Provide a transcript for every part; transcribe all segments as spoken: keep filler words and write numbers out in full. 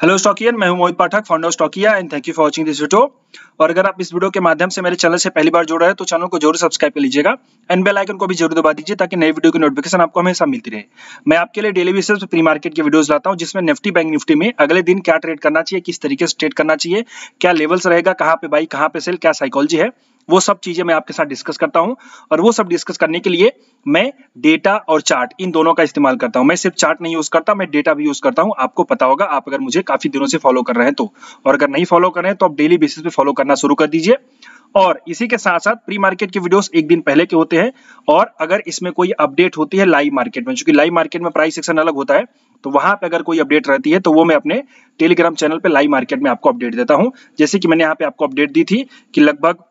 Hello Stockian, मैं हूं Mohit Pathak, founder of Stockia and thank you for watching this video. और अगर आप इस वीडियो के माध्यम से मेरे चैनल से पहली बार जुड़ रहे हैं तो चैनल को जरूर सब्सक्राइब कर लीजिएगा एंड बेल आइकन को भी जरूर दबा दीजिए ताकि नई वीडियो की नोटिफिकेशन आपको हमेशा मिलती रहे। मैं आपके लिए डेली बेसिस पे प्री मार्केट की वीडियोस लाता हूं जिसमें निफ्टी बैंक निफ्टी में अगले दिन क्या ट्रेड करना चाहिए, किस तरीके से ट्रेड करना चाहिए, क्या लेवल्स रहेगा, कहाँ पे बाई कहाँ पे सेल, क्या साइकोलॉजी है, वो सब चीजें मैं आपके साथ डिस्कस करता हूं। और वो सब डिस्कस करने के लिए मैं डेटा और चार्ट इन दोनों का इस्तेमाल करता हूं। मैं सिर्फ चार्ट नहीं यूज करता, मैं डेटा भी यूज करता हूं। आपको पता होगा, आप अगर मुझे काफी दिनों से फॉलो कर रहे हैं तो, और अगर नहीं फॉलो कर रहे हैं तो आप डेली बेसिस पे फॉलो करना शुरू कर दीजिए। और इसी के साथ साथ प्री मार्केट के वीडियोस एक दिन पहले के होते हैं, और अगर इसमें कोई अपडेट होती है लाइव मार्केट में, क्योंकि लाइव मार्केट में प्राइस सेक्शन अलग होता है, तो वहां पे अगर कोई अपडेट रहती है तो वो मैं अपने टेलीग्राम चैनल पे लाइव मार्केट में आपको अपडेट देता हूं। जैसे कि मैंने यहाँ पे आपको अपडेट दी थी कि लगभग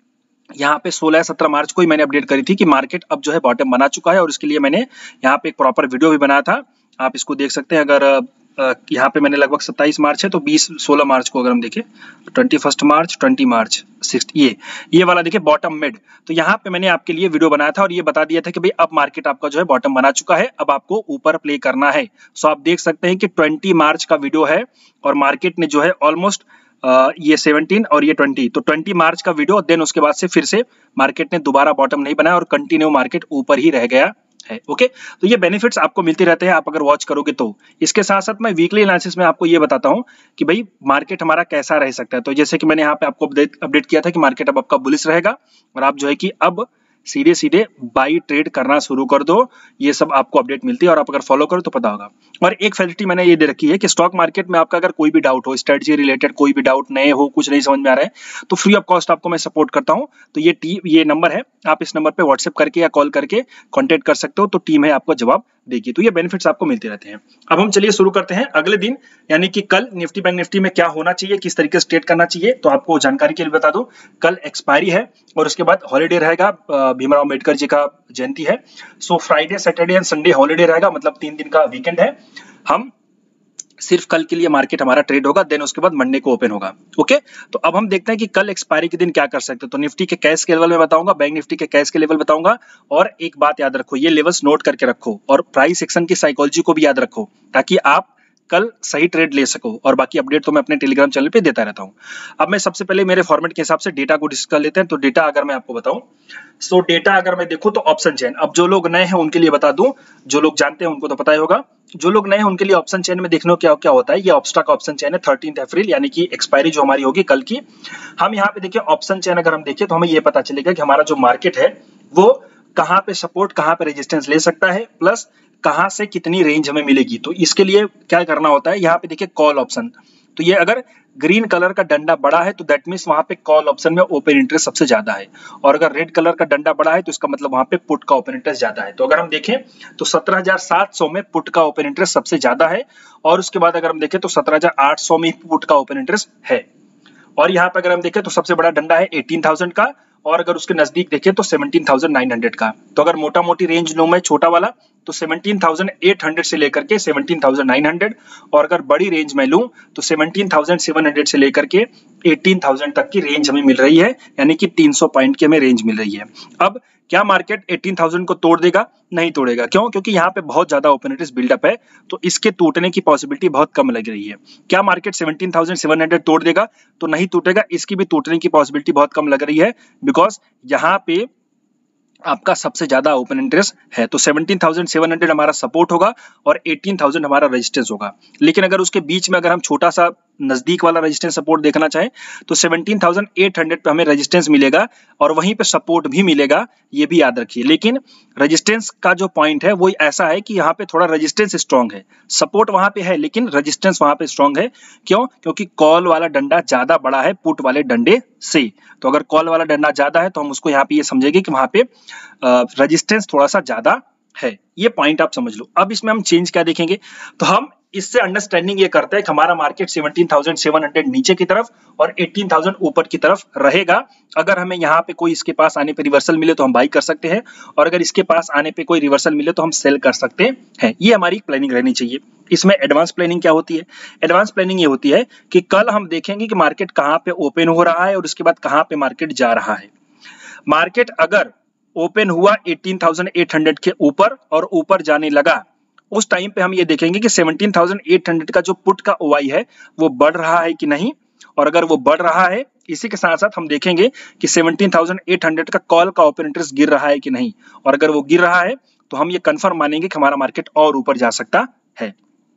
यहाँ पे सोलह सत्रह मार्च को ही मैंने अपडेट करी थी कि मार्केट अब जो है बॉटम बना चुका है, और इसके लिए मैंने यहाँ पे एक प्रॉपर वीडियो भी बनाया था। आप इसको देख सकते हैं। अगर यहाँ पे मैंने लगभग सत्ताईस मार्च है तो बीस सोलह मार्च को अगर हम देखें, twenty first March twenty March six ये ये वाला देखिए बॉटम मिड, तो यहाँ पे मैंने आपके लिए वीडियो बनाया था और ये बता दिया था कि भाई अब मार्केट आपका जो है बॉटम बना चुका है, अब आपको ऊपर प्ले करना है। सो आप देख सकते हैं कि ट्वेंटी मार्च का वीडियो है और मार्केट ने जो है ऑलमोस्ट Uh, ये सत्रह और ये बीस, तो बीस मार्च का वीडियो, देन उसके बाद से फिर से मार्केट ने दोबारा बॉटम नहीं बनाया और कंटिन्यू मार्केट ऊपर ही रह गया है। ओके, तो ये बेनिफिट्स आपको मिलते रहते हैं आप अगर वॉच करोगे तो। इसके साथ साथ मैं वीकली एनालिसिस में आपको ये बताता हूं कि भाई मार्केट हमारा कैसा रह सकता है। तो जैसे कि मैंने यहाँ पे आपको अपडेट किया था कि मार्केट अब आपका बुलिश रहेगा और आप जो है कि अब सीधे सीधे बाई ट्रेड करना शुरू कर दो। ये सब आपको अपडेट मिलती है और आप अगर फॉलो करो तो पता होगा। और एक फैसिलिटी मैंने ये दे रखी है कि स्टॉक मार्केट में आपका अगर कोई भी डाउट हो, स्ट्रेटजी रिलेटेड कोई भी डाउट, नए हो, कुछ नहीं समझ में आ रहा है, तो फ्री ऑफ कॉस्ट आपको मैं सपोर्ट करता हूं। तो ये टीम, ये नंबर है, आप इस नंबर पे व्हाट्सएप करके या कॉल करके कॉन्टेक्ट कर सकते हो, तो टीम है आपको जवाब देगी। तो ये बेनिफिट्स आपको मिलते रहते हैं। अब हम चलिए शुरू करते हैं अगले दिन, यानी कि कल निफ्टी बैंक निफ्टी में क्या होना चाहिए, किस तरीके से ट्रेड करना चाहिए। तो आपको जानकारी के लिए बता दूं, कल एक्सपायरी है और उसके बाद हॉलीडे रहेगा, भीमराव अम्बेडकर जी का जयंती है। So Friday Saturday and Sunday holiday रहेगा, मतलब तीन दिन का वीकेंड है। हम सिर्फ कल के लिए मार्केट हमारा ट्रेड होगा, देन उसके बाद मंडे को ओपन होगा। ओके, तो अब हम देखते हैं कि कल एक्सपायरी के दिन क्या कर सकते हैं। तो निफ्टी के कैश के लेवल में बताऊंगा, बैंक निफ्टी के कैश के लेवल बताऊंगा, और एक बात याद रखो, ये लेवल्स नोट करके रखो और प्राइस सेक्शन की साइकोलॉजी को भी याद रखो ताकि आप कल सही ट्रेड ले सको। और बाकी अपडेट तो मैं अपने टेलीग्राम चैनल पे देता रहता हूं। अब मैं सबसे पहले मेरे फॉर्मेट के हिसाब से डेटा को डिस्कस कर लेते हैं। तो डेटा अगर मैं आपको बताऊं, सो डेटा अगर मैं देखूं तो ऑप्शन चेन, अब जो लोग नए हैं उनके लिए बता दूं, जो लोग जानते हैं उनको तो पता ही होगा, जो लोग नए हैं उनके लिए ऑप्शन चेन में देखने को क्या क्या होता है। ये ऑप्स्टा का ऑप्शन चेन है, थर्टीन अप्रैल, यानी कि एक्सपायरी जो हमारी होगी कल की। हम यहाँ पे देखिए ऑप्शन चेन अगर हम देखें तो हमें ये पता चलेगा कि हमारा जो मार्केट है वो कहाँ पे सपोर्ट, कहाँ पे रेजिस्टेंस ले सकता है, प्लस कहां से कितनी रेंज हमें मिलेगी। तो इसके लिए क्या करना होता है, यहाँ पे देखिए कॉल ऑप्शन, तो ये अगर ग्रीन कलर का डंडा बड़ा है तो दैट मींस वहां पे कॉल ऑप्शन में ओपन इंटरेस्ट सबसे ज्यादा है, और अगर रेड कलर का डंडा बड़ा है तो इसका मतलब वहां पे पुट का ओपन इंटरेस्ट ज्यादा है। तो अगर हम देखें तो सत्रह हज़ार सात सौ में पुट का ओपन इंटरेस्ट सबसे ज्यादा है, और उसके बाद अगर हम देखें तो सत्रह हज़ार आठ सौ में पुट का ओपन इंटरेस्ट है। और यहाँ पे अगर हम देखें तो सबसे बड़ा डंडा है अठारह हज़ार का, और अगर उसके नजदीक देखें तो सत्रह हज़ार नौ सौ का। तो अगर मोटा मोटी रेंज लूं मैं छोटा वाला तो सत्रह हज़ार आठ सौ से लेकर के सत्रह हज़ार नौ सौ, और अगर बड़ी रेंज में लूं तो सत्रह हज़ार सात सौ से लेकर के अठारह हज़ार तक की रेंज हमें मिल रही है, यानी कि तीन सौ पॉइंट की हमें रेंज मिल रही है। अब क्या मार्केट अठारह हज़ार को तोड़ देगा? नहीं तोड़ेगा। क्यों? क्योंकि यहाँ पे बहुत ज्यादा ओपन इंटरेस्ट बिल्डअप है, तो इसके टूटने की पॉसिबिलिटी बहुत कम लग रही है। क्या मार्केट सत्रह हज़ार सात सौ तोड़ देगा? तो नहीं टूटेगा, इसकी भी टूटने की पॉसिबिलिटी बहुत कम लग रही है, बिकॉज यहाँ पे आपका सबसे ज्यादा ओपन इंटरेस्ट है। तो सत्रह हज़ार सात सौ हमारा सपोर्ट होगा और अठारह हज़ार हमारा रेजिस्टेंस होगा। लेकिन अगर उसके बीच में अगर हम छोटा सा नजदीक वाला रेजिस्टेंस सपोर्ट देखना चाहें तो सत्रह हज़ार आठ सौ पे हमें रेजिस्टेंस मिलेगा और वहीं पे सपोर्ट भी मिलेगा, ये भी याद रखिए। लेकिन रेजिस्टेंस का जो पॉइंट है वो ऐसा है कि यहाँ पे थोड़ा रेजिस्टेंस स्ट्रांग है, सपोर्ट वहां पे है लेकिन रेजिस्टेंस वहां पे स्ट्रांग है। क्यों? क्योंकि कॉल वाला डंडा ज्यादा बड़ा है पुट वाले डंडे से। तो अगर कॉल वाला डंडा ज्यादा है तो हम उसको यहाँ पे ये समझेंगे कि वहां पे रेजिस्टेंस थोड़ा सा ज्यादा है। ये पॉइंट आप समझ लो। अब इसमें हम चेंज क्या देखेंगे, तो हम इससे अंडरस्टैंडिंग ये करते हैं कि हमारा मार्केट सत्रह हज़ार सात सौ नीचे की तरफ और अठारह हज़ार ऊपर की तरफ रहेगा। अगर हमें यहाँ पे कोई इसके पास आने पे रिवर्सल मिले तो हम बाई कर सकते हैं, और अगर इसके पास आने पे कोई रिवर्सल मिले तो हम सेल कर सकते हैं। ये हमारी प्लानिंग रहनी चाहिए। इसमें एडवांस प्लानिंग क्या होती है? एडवांस प्लानिंग ये होती है कि कल हम देखेंगे कि मार्केट कहाँ पे ओपन हो रहा है और उसके बाद कहाँ पे मार्केट जा रहा है। मार्केट अगर ओपन हुआ अठारह हज़ार आठ सौ के ऊपर और ऊपर जाने लगा उस टाइम पे हम ये देखेंगे कि सेवनटीन थाउजेंड एट हंड्रेड का जो पुट का ओआई है वो बढ़ रहा है कि नहीं, और अगर वो बढ़ रहा है इसी के साथ साथ हम देखेंगे कि सेवनटीन थाउजेंड एट हंड्रेड का कॉल का ओपन इंटरेस्ट गिर रहा है कि नहीं, और अगर वो गिर रहा है तो हम ये कंफर्म मानेंगे कि हमारा मार्केट और ऊपर जा सकता है।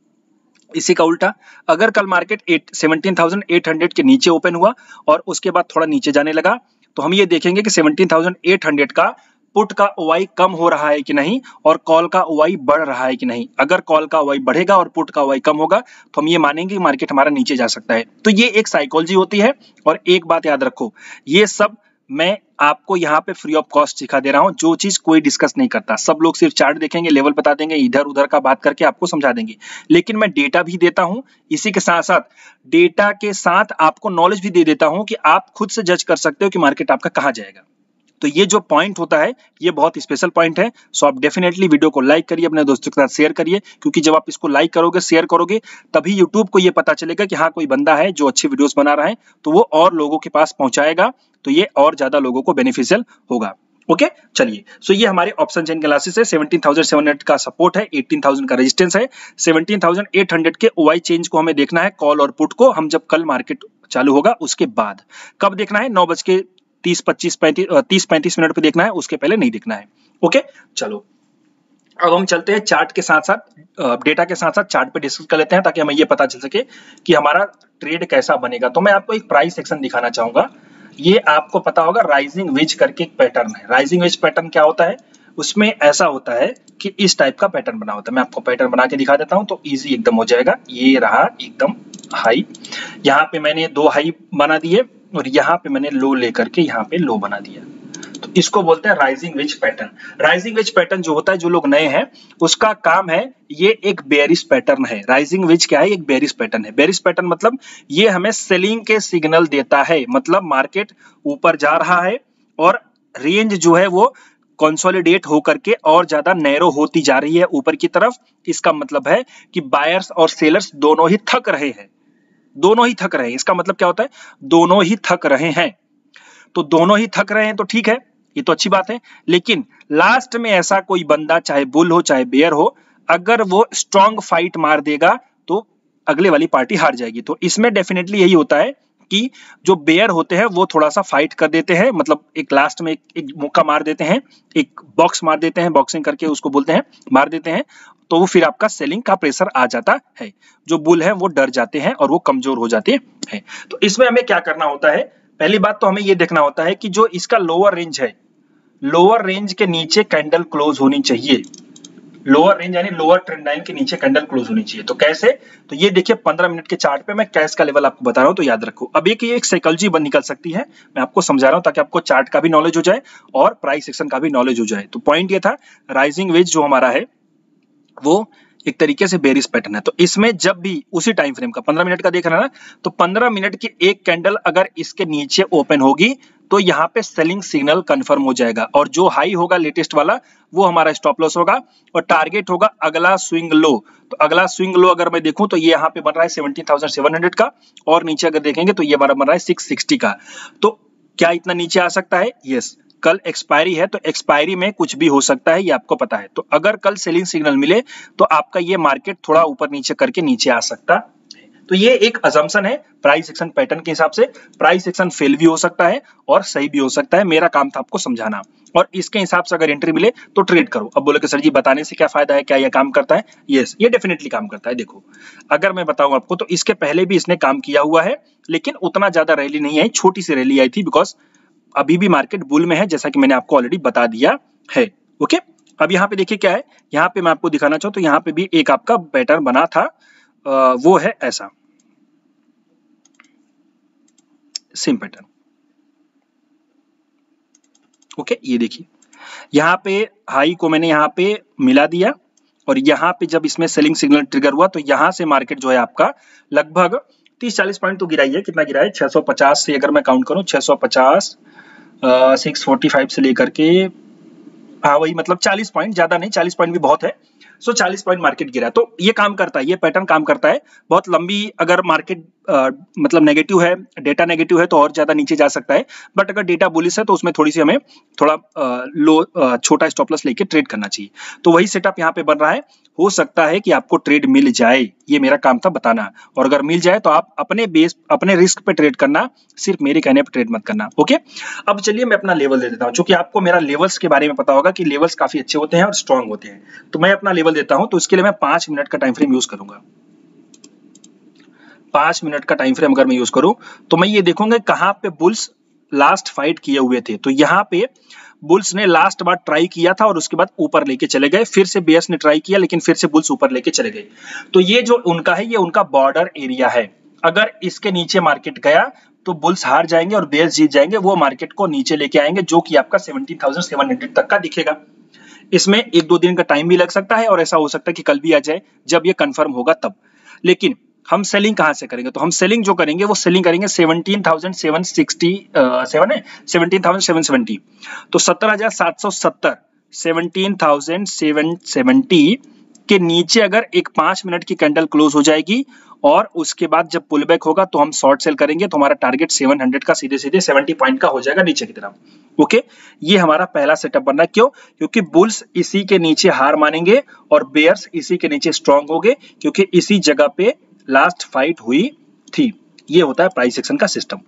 इसी का उल्टा, अगर कल market seventeen thousand eight hundred के नीचे ओपन हुआ और उसके बाद थोड़ा नीचे जाने लगा, तो हम ये देखेंगे कि सेवनटीन थाउजेंड एट हंड्रेड का पुट का ओआई कम हो रहा है कि नहीं और कॉल का ओआई बढ़ रहा है कि नहीं। अगर कॉल का ओआई बढ़ेगा और पुट का ओआई कम होगा तो हम ये मानेंगे कि मार्केट हमारा नीचे जा सकता है। तो ये एक साइकोलॉजी होती है। और एक बात याद रखो, ये सब मैं आपको यहाँ पे फ्री ऑफ कॉस्ट सिखा दे रहा हूँ। जो चीज कोई डिस्कस नहीं करता, सब लोग सिर्फ चार्ट देखेंगे, लेवल बता देंगे, इधर उधर का बात करके आपको समझा देंगे, लेकिन मैं डेटा भी देता हूँ। इसी के साथ साथ डेटा के साथ आपको नॉलेज भी दे देता हूँ कि आप खुद से जज कर सकते हो कि मार्केट आपका कहाँ जाएगा। तो ये जो पॉइंट होता है ये बहुत स्पेशल पॉइंट है। सो आप डेफिनेटली वीडियो को लाइक करिए, अपने दोस्तों के साथ शेयर करिए, क्योंकि जब आप इसको लाइक करोगे, शेयर करोगे, तभी यूट्यूब को ये पता चलेगा कि हाँ कोई बंदा है जो अच्छी वीडियोस बना रहा है, तो वो और लोगों के पास पहुंचाएगा, तो ये और ज्यादा लोगों को बेनिफिशियल होगा। Okay okay? चलिए, सो ये हमारे ऑप्शन चेन एनालिसिस है। सेवनटीन थाउजेंड सेवन हंड्रेड का सपोर्ट है, एटीन थाउजेंड का रेजिस्टेंस है, सेवनटीन थाउजेंड एट हंड्रेड के ओआई चेंज को हमें देखना है, कॉल और पुट को हम जब कल मार्केट चालू होगा उसके बाद। कब देखना है? नौ बज के तीस पच्चीस पैंतीस तीस पैंतीस मिनट पे देखना है, उसके पहले नहीं देखना है। ओके चलो, अब हम चलते हैं चार्ट के साथ साथ डेटा के साथ साथ चार्ट पे डिस्कस कर लेते हैं, ताकि हमें ये पता चल सके कि हमारा ट्रेड कैसा बनेगा। तो मैं आपको एक प्राइस सेक्शन दिखाना चाहूंगा। ये आपको पता होगा राइजिंग वेज करके एक पैटर्न है। राइजिंग वेज पैटर्न क्या होता है? उसमें ऐसा होता है कि इस टाइप का पैटर्न बना होता है। मैं आपको पैटर्न बना के दिखा देता हूं तो इजी एकदम हो जाएगा। ये रहा एकदम हाई, यहाँ पे मैंने दो हाई बना दिए और यहाँ पे मैंने लो लेकर के यहाँ पे लो बना दिया, तो इसको बोलते हैं rising wedge pattern. Rising wedge pattern जो होता है, जो लोग नए हैं उसका काम है, ये एक बेयरिश पैटर्न है। राइजिंग वेज क्या है? एक बेयरिश पैटर्न है। बेयरिश पैटर्न मतलब ये हमें सेलिंग के सिग्नल देता है, मतलब मार्केट ऊपर जा रहा है और रेंज जो है वो कंसोलिडेट होकर के और ज्यादा नैरो होती जा रही है ऊपर की तरफ। इसका मतलब है कि बायर्स और सेलर्स दोनों ही थक रहे हैं, दोनों ही थक रहे हैं। इसका मतलब क्या होता है? दोनों ही थक रहे हैं। तो दोनों ही थक रहे हैं तो ठीक है, ये तो अच्छी बात है। लेकिन लास्ट में ऐसा कोई बंदा, चाहे बुल हो चाहे बेयर हो, अगर वो स्ट्रॉन्ग फाइट मार देगा तो अगले वाली पार्टी हार जाएगी। तो इसमें डेफिनेटली यही होता है कि जो बेयर होते हैं वो थोड़ा सा फाइट कर देते हैं, मतलब एक लास्ट में एक, एक मौका मार देते हैं, एक बॉक्स मार देते हैं, बॉक्सिंग करके उसको बोलते हैं, मार देते हैं, तो वो फिर आपका सेलिंग का प्रेशर आ जाता है। जो बुल है वो डर जाते हैं और वो कमजोर हो जाते हैं। तो इसमें हमें क्या करना होता है? पहली बात तो हमें ये देखना होता है कि जो इसका लोअर रेंज है, लोअर रेंज के नीचे कैंडल क्लोज होनी चाहिए। लोअर रेंज यानी लोअर ट्रेंड लाइन के नीचे कैंडल क्लोज होनी चाहिए। तो कैसे? तो ये देखिए पंद्रह मिनट के चार्ट पे मैं कैश का लेवल आपको बता रहा हूं, तो याद रखो। अब एक ये एक साइकोलॉजी बन निकल सकती है, मैं आपको समझा रहा हूं ताकि आपको चार्ट का भी नॉलेज हो जाए और प्राइस सेक्शन का भी नॉलेज हो जाए। तो पॉइंट ये था, राइजिंग वेज जो हमारा है वो एक तरीके से बेरिश पैटर्न है। तो इसमें जब भी उसी टाइम फ्रेम का पंद्रह मिनट का देख रहा है ना, तो पंद्रह मिनट की एक कैंडल अगर इसके नीचे ओपन होगी तो यहाँ पे सेलिंग सिग्नल कंफर्म हो जाएगा, और जो हाई होगा लेटेस्ट वाला वो हमारा स्टॉप लॉस होगा और टारगेट होगा अगला स्विंग लो। तो अगला स्विंग लो अगर मैं देखूं तो ये यहाँ पे बन रहा है सेवनटीन थाउजेंड सेवन हंड्रेड का, और नीचे अगर देखेंगे तो ये हमारा बन रहा है सिक्स सिक्सटी का। तो क्या इतना नीचे आ सकता है? यस। कल एक्सपायरी है तो एक्सपायरी में कुछ भी हो सकता है, ये आपको पता है। तो अगर कल सेलिंग सिग्नल मिले तो आपका ये मार्केट थोड़ा ऊपर नीचे करके नीचे आ सकता है। तो ये एक अजम्पशन है प्राइस एक्शन पैटर्न के हिसाब से। प्राइस एक्शन फेल भी हो सकता है और सही भी हो सकता है। मेरा काम था आपको समझाना, और इसके हिसाब से अगर एंट्री मिले तो ट्रेड करो। अब बोले कि सर जी बताने से क्या फायदा है, क्या ये काम करता है? यस, ये डेफिनेटली काम करता है। देखो, अगर मैं बताऊं आपको तो इसके पहले भी इसने काम किया हुआ है, लेकिन उतना ज्यादा रैली नहीं आई, छोटी सी रैली आई थी, बिकॉज अभी भी मार्केट बुल में है, जैसा कि मैंने आपको ऑलरेडी बता दिया है। ओके, अब यहाँ पे देखिए क्या है, यहाँ पे मैं आपको दिखाना चाहूँ तो यहाँ पे भी एक आपका पैटर्न बना था, आ, वो है ऐसा सेम पैटर्न। ओके, ये देखिए यहाँ पे हाई को मैंने यहाँ पे मिला दिया, और यहाँ पे जब इसमें सेलिंग सिग्नल ट्रिगर हुआ तो यहाँ से मार्केट जो है आपका लगभग तीस चालीस पॉइंट तो गिरा ही है। कितना गिरा है? छह सौ पचास से अगर मैं काउंट करूं, छह सौ पचास, सिक्स फोर्टी फाइव से लेकर के, हाँ वही मतलब चालीस पॉइंट, ज्यादा नहीं, चालीस पॉइंट भी बहुत है। सो चालीस पॉइंट मार्केट गिरा। तो ये काम करता है, ये पैटर्न काम करता है। बहुत लंबी अगर मार्केट आ, मतलब नेगेटिव है, डेटा नेगेटिव है तो और ज्यादा नीचे जा सकता है, बट अगर डेटा बुलिश है तो उसमें थोड़ी सी हमें थोड़ा आ, लो आ, छोटा स्टॉप लॉस लेके ट्रेड करना चाहिए। तो वही सेटअप यहाँ पे बन रहा है। हो सकता है कि आपको ट्रेड मिल जाए, ये मेरा काम था बताना, और अगर मिल जाए तो आप अपने बेस अपने रिस्क पे ट्रेड करना, सिर्फ मेरे कहने पे ट्रेड मत करना। ओके, अब चलिए मैं अपना लेवल दे देता हूँ, क्योंकि आपको मेरा लेवल्स के बारे में पता होगा कि लेवल्स काफी अच्छे होते हैं और स्ट्रॉन्ग होते हैं। तो मैं अपना लेवल देता हूँ, तो इसके लिए मैं पांच मिनट का टाइम फ्रेम यूज करूंगा। पांच मिनट का टाइम फ्रेम अगर मैं यूज करूं तो मैं ये देखूंगा कहां पे बुल्स लास्ट फाइट किए हुए थे। तो यहाँ पे बुल्स ने लास्ट बार ट्राई किया था और उसके बाद ऊपर लेके चले गए, फिर से बेयर्स ने ट्राई किया लेकिन फिर से बुल्स ऊपर लेके चले गए। तो ये जो उनका है, ये उनका बॉर्डर एरिया है। अगर इसके नीचे मार्केट गया तो बुल्स हार जाएंगे और बेयर्स जीत जाएंगे, वो मार्केट को नीचे लेके आएंगे, जो कि आपका सेवनटीन थाउजेंड सेवन हंड्रेड तक का दिखेगा। इसमें एक दो दिन का टाइम भी लग सकता है और ऐसा हो सकता है कि कल भी आ जाए, जब ये कंफर्म होगा तब। लेकिन हम सेलिंग कहां से करेंगे? तो हम सेलिंग जो करेंगे वो सेलिंग करेंगे seventeen thousand seven sixty seven है, सेवनटीन थाउजेंड सेवन सेवेंटी। तो सत्रह हजार सात सौ सत्तर, सेवनटीन थाउजेंड सेवन सेवेंटी के नीचे अगर एक पांच मिनट की कैंडल क्लोज हो जाएगी और उसके बाद जब पुल बैक होगा तो हम शॉर्ट सेल करेंगे, तो हमारा टारगेट सेवन हंड्रेड का सीधे सीधे सेवेंटी पॉइंट का हो जाएगा नीचे की तरफ। ओके, ये हमारा पहला सेटअप बनना है। क्यों? क्योंकि बुल्स इसी के नीचे हार मानेंगे और बेयर्स इसी के नीचे स्ट्रांग होंगे, क्योंकि इसी जगह पे लास्ट फाइट हुई थी। ये होता है प्राइस एक्शन का सिस्टम।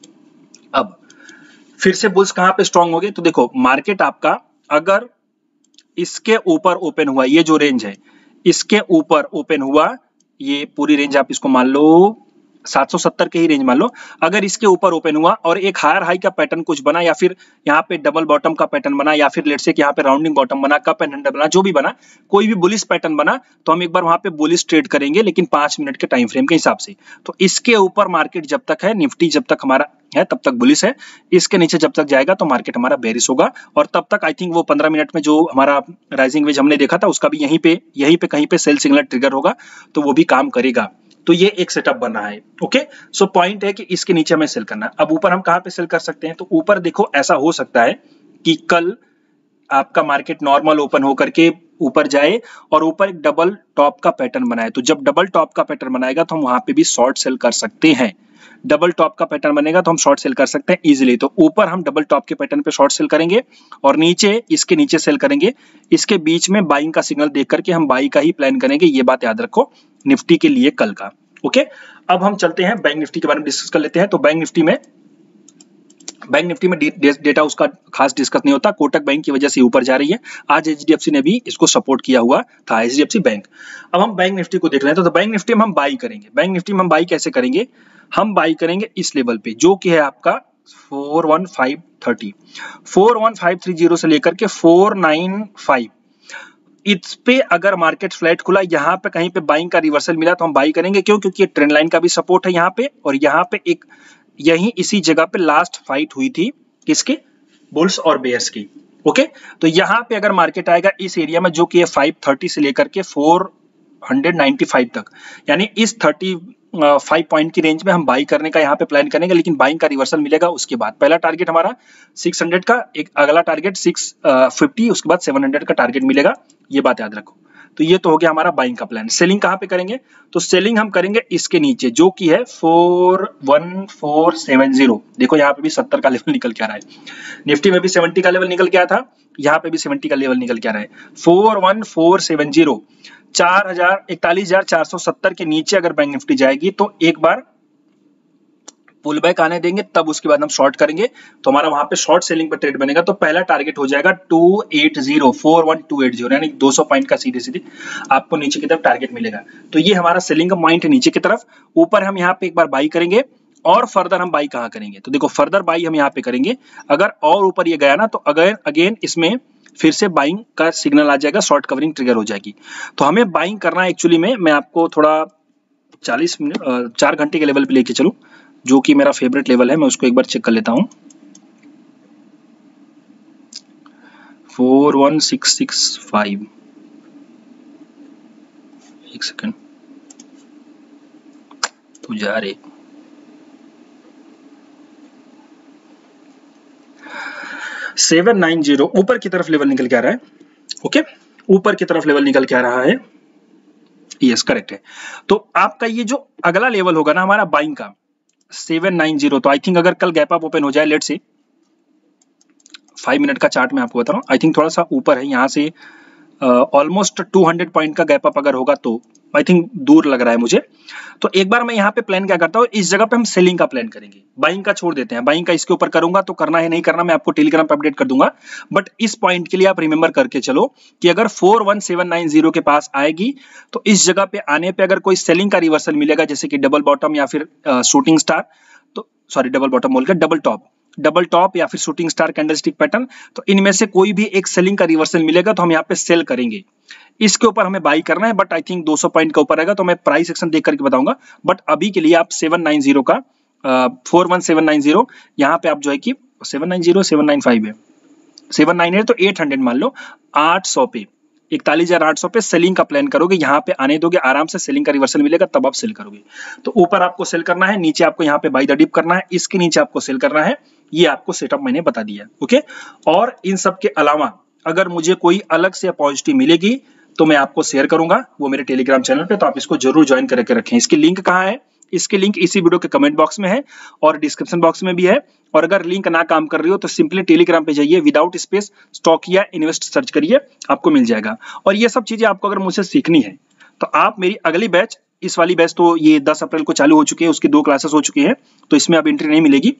अब फिर से बुल्स कहां पे स्ट्रांग होंगे? तो देखो, मार्केट आपका अगर इसके ऊपर ओपन हुआ, ये जो रेंज है इसके ऊपर ओपन हुआ, ये पूरी रेंज आप इसको मान लो सात सौ सत्तर के ही रेंज मान लो, अगर इसके ऊपर ओपन हुआ और एक हायर हाई का पैटर्न कुछ बना, या फिर यहाँ पे डबल बॉटम का पैटर्न बना, या फिर लेट्स से कि यहाँ पे राउंडिंग बॉटम बना, कप एंड हैंडल बना, जो भी बना, कोई भी बुलिश पैटर्न बना, तो हम एक बार वहां पे बुलिश ट्रेड करेंगे, लेकिन पांच मिनट के टाइम फ्रेम के हिसाब से। तो इसके ऊपर मार्केट जब तक है, निफ्टी जब तक हमारा है तब तक बुलिश है, इसके नीचे जब तक जाएगा तो मार्केट हमारा बेरिश होगा। और तब तक आई थिंक वो पंद्रह मिनट में जो हमारा राइजिंग वेज हमने देखा था, उसका भी यहीं पे यहीं पे कहीं पे सेल सिग्नल ट्रिगर होगा, तो वो भी काम करेगा। तो ये एक सेटअप बन रहा है। ओके, सो पॉइंट है कि इसके नीचे हमें सेल करना है। अब ऊपर हम कहां पे सेल कर सकते हैं? तो ऊपर देखो, ऐसा हो सकता है कि कल आपका मार्केट नॉर्मल ओपन होकर के ऊपर जाए और ऊपर एक डबल टॉप का पैटर्न बनाए। तो जब डबल टॉप का पैटर्न बनाएगा तो हम वहां पे भी शॉर्ट सेल कर सकते हैं। डबल टॉप का पैटर्न बनेगा तो हम शॉर्ट सेल कर सकते हैं इजीली। तो ऊपर हम डबल टॉप के पैटर्न पे शॉर्ट सेल करेंगे और नीचे इसके नीचे सेल करेंगे। इसके बीच में बाइंग का सिग्नल देख करके हम बाई का ही प्लान करेंगे। ये बात याद रखो निफ्टी के लिए कल का। ओके, अब हम चलते हैं बैंक निफ्टी के बारे में डिस्कस कर लेते हैं। तो बैंक निफ्टी में बैंक निफ्टी में डेटा उसका खास डिस्कस नहीं होता, कोटक बैंक की वजह से ऊपर जा रही है। आज एचडीएफसी ने भी इसको सपोर्ट किया हुआ था, एचडीएफसी बैंक। अब हम बैंक निफ्टी को देख लेते हैं। तो बैंक निफ्टी में हम बाई करेंगे। बैंक निफ्टी में हम बाई कैसे करेंगे? हम बाई करेंगे इस लेवल पे, जो कि है आपका four one five thirty, four one five three zero से लेकर के फोर नाइन फाइव। इस पे अगर मार्केट फ्लैट खुला, यहाँ पे कहीं पे बाइंग का रिवर्सल मिला तो हम बाई करेंगे। क्यों? क्योंकि ट्रेंड लाइन का भी सपोर्ट है यहाँ पे, और यहाँ पे एक यही इसी जगह पे लास्ट फाइट हुई थी किसकी? बुल्स और बेयर्स की। ओके, तो यहाँ पे अगर मार्केट आएगा इस एरिया में, जो कि है फाइव थर्टी से लेकर के फोर नाइंटी फाइव तक, यानी इस थर्टी फाइव पॉइंट की रेंज में हम बाई करने का यहाँ पे प्लान करेंगे। लेकिन बाइंग का रिवर्सल मिलेगा उसके बाद। पहला टारगेट हमारा सिक्स हंड्रेड का, एक अगला टारगेट सिक्स फिफ्टी, उसके बाद सेवन हंड्रेड का टारगेट मिलेगा। ये बात याद रखो। तो ये तो हो गया हमारा बाइंग का प्लान। सेलिंग कहां पे करेंगे? तो सेलिंग हम करेंगे इसके नीचे, जो कि है four one four seven zero. देखो यहाँ पे भी सत्तर का लेवल निकल के आ रहा है। निफ्टी में भी सेवेंटी का लेवल निकल के आया था, यहाँ पे भी सेवेंटी का लेवल निकल के आ रहा है। Four one four seven zero, चार हजार इकतालीस हजार चार सौ सत्तर के नीचे अगर बैंक निफ्टी जाएगी तो एक बार पुल बैक आने देंगे, तब उसके बाद हम शॉर्ट करेंगे। तो हमारा वहां पे शॉर्ट सेलिंग पे ट्रेड बनेगा। तो पहला टारगेट हो जाएगा two eight zero, four one two eight zero, यानी दो सौ पॉइंट का सीधे सीधे आपको नीचे की तरफ टारगेट मिलेगा। तो ये हमारा सेलिंग का पॉइंट है नीचे की तरफ। ऊपर हम यहाँ पे एक बार बाई करेंगे और फर्दर हम बाई कहाँ करेंगे? तो देखो, फर्दर बाई हम यहाँ पे करेंगे। अगर और ऊपर ये गया ना, तो अगर अगेन इसमें फिर से बाइंग का सिग्नल आ जाएगा, शॉर्ट कवरिंग ट्रिगर हो जाएगी। तो हमें बाइंग करना है एक्चुअली में, मैं आपको थोड़ा चालीस मिनट चार घंटे के लेवल पे लेके चलूं, जो कि मेरा फेवरेट लेवल है। मैं उसको एक बार चेक कर लेता हूं। Four one six six five, एक सेकंड तो जा रहे, सेवन नाइन जीरो ऊपर की तरफ लेवल निकल के आ रहा है। ओके, ऊपर की तरफ लेवल निकल के आ रहा है। यस करेक्ट है। तो आपका ये जो अगला लेवल होगा ना हमारा बाइंग का सेवन नाइन जीरो, तो आई थिंक अगर कल गैप अप ओपन हो जाए, लेट्स सी फाइव मिनट का चार्ट मैं आपको बता रहा हूँ, आई थिंक थोड़ा सा ऊपर है यहाँ से, ऑलमोस्ट टू हंड्रेड पॉइंट का गैप अप अगर होगा तो आई थिंक दूर लग रहा है मुझे। तो एक बार मैं यहाँ पे प्लान क्या करता हूँ, इस जगह पे हम सेलिंग का प्लान करेंगे, बाइंग का छोड़ देते हैं। बाइंग का इसके ऊपर करूंगा तो करना है नहीं करना मैं आपको टेलीग्राम पे अपडेट कर दूंगा, बट इस पॉइंट के लिए आप रिमेंबर करके चलो कि अगर four one seven nine zero के पास आएगी तो इस जगह पे आने पे अगर कोई सेलिंग का रिवर्सल मिलेगा, जैसे कि डबल बॉटम या फिर शूटिंग स्टार, तो सॉरी डबल बॉटम बोल के डबल टॉप डबल टॉप या फिर शूटिंग स्टार कैंडलस्टिक पैटर्न, तो इनमें से कोई भी एक सेलिंग का रिवर्सल मिलेगा तो हम यहाँ पे सेल करेंगे। इसके ऊपर हमें बाई करना है, बट आई थिंक दो सौ पॉइंट का ऊपर रहेगा तो मैं प्राइस एक्शन देख करके बताऊंगा। बट अभी के लिए आप सेवन नाइन जीरो का four one seven nine zero यहाँ पे आप जो है कि seven nine zero seven nine five है, सेवन नाइन है तो एट हंड्रेड मान लो, आठ सौ पे इकतालीस हजार आठ सौ पे सेलिंग का प्लान करोगे, यहाँ पे आने दोगे, आराम से सेलिंग का रिवर्सल मिलेगा तब आप सेल करोगे। तो ऊपर आपको सेल करना है, नीचे आपको यहाँ पे बाई द डिप करना है, इसके नीचे आपको सेल करना है। ये आपको सेटअप मैंने बता दिया, ओके। और इन सब के अलावा अगर मुझे कोई अलग से अपॉर्चुनिटी मिलेगी तो मैं आपको शेयर करूंगा वो मेरे टेलीग्राम चैनल पे, तो आप इसको जरूर ज्वाइन करके रखें। इसकी लिंक कहाँ है, इसकी लिंक इसी वीडियो के कमेंट बॉक्स में है और डिस्क्रिप्शन बॉक्स में भी है। और अगर लिंक ना काम कर रही हो तो सिंपली टेलीग्राम पे जाइए, without space Stockia invest search करिए, आपको मिल जाएगा। और ये सब चीजें आपको अगर मुझसे सीखनी है तो आप मेरी अगली बैच, इस वाली बैच तो ये दस अप्रैल को चालू हो चुकी है, उसकी दो क्लासेस हो चुकी हैं, तो इसमें अब एंट्री नहीं मिलेगी।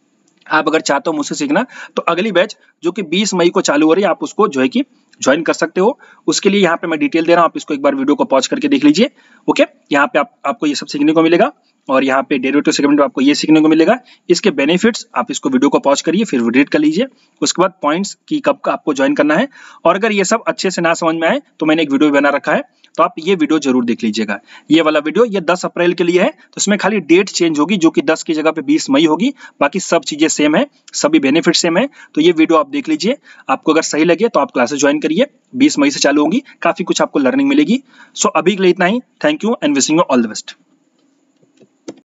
आप अगर चाहते हो मुझसे सीखना तो अगली बैच जो कि बीस मई को चालू हो रही है, आप उसको जो है कि ज्वाइन कर सकते हो। उसके लिए यहाँ पे मैं डिटेल दे रहा हूँ, आप इसको एक बार वीडियो को पॉज करके देख लीजिए, ओके। यहाँ पे आप, आपको ये सब सीखने को मिलेगा और यहाँ पे डेरिवेटिव सेगमेंट में आपको ये सीखने को मिलेगा। इसके बेनिफिट्स आप इसको वीडियो को पॉज करिए, फिर रीड कर लीजिए, उसके बाद पॉइंट्स की कब का आपको ज्वाइन करना है। और अगर ये सब अच्छे से ना समझ में आए तो मैंने एक वीडियो बना रखा है, तो आप ये वीडियो जरूर देख लीजिएगा। ये वाला वीडियो ये दस अप्रैल के लिए है, तो इसमें खाली डेट चेंज होगी, जो कि दस की जगह पे बीस मई होगी, बाकी सब चीजें सेम है, सभी बेनिफिट सेम है। तो ये वीडियो आप देख लीजिए, आपको अगर सही लगे तो आप क्लासेस ज्वाइन करिए, बीस मई से चालू होंगी, काफी कुछ आपको लर्निंग मिलेगी। सो अभी के लिए इतना ही, thank you and wishing you all the best.